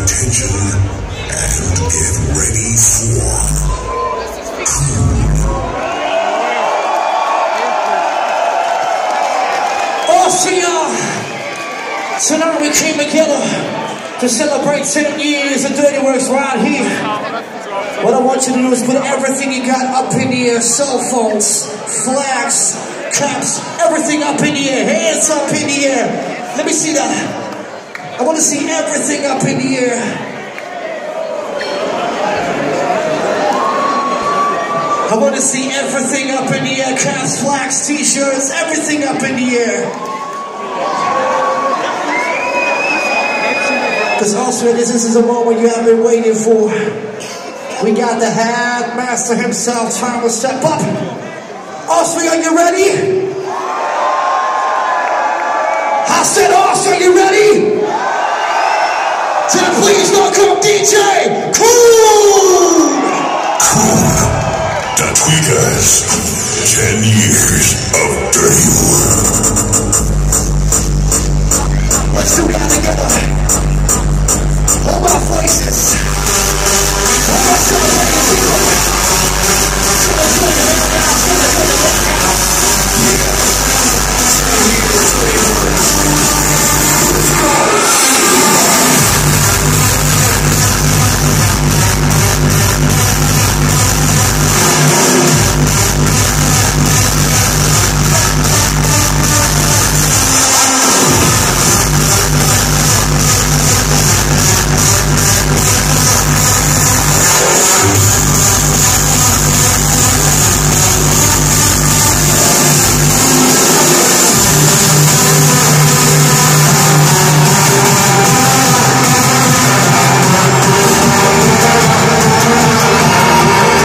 attention and get ready for Austria! Tonight we came together to celebrate 10 years of Dirty Works right here. What I want you to do is put everything you got up in the air. Cell phones, flags, caps, everything up in the air. Hands up in the air. Let me see that. I want to see everything up in the air. I want to see everything up in the air. Caps, flags, t-shirts, everything up in the air. Because also this is a moment you have been waiting for. We got the headmaster himself, time to step up. Austria, are you ready? I said, Austria, are you ready? Then please welcome DJ Cool! Cool, the Tweakers. 10 years of Dirty Work.